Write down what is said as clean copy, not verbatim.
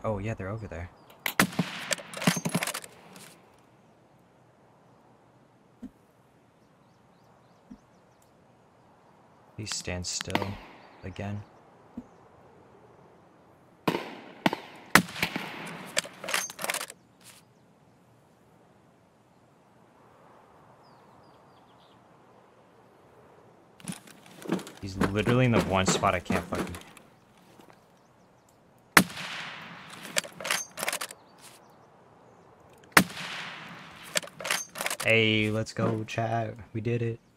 Oh, yeah, they're over there. Please stand still again. He's literally in the one spot I can't fucking... Hey, let's go, chat. We did it.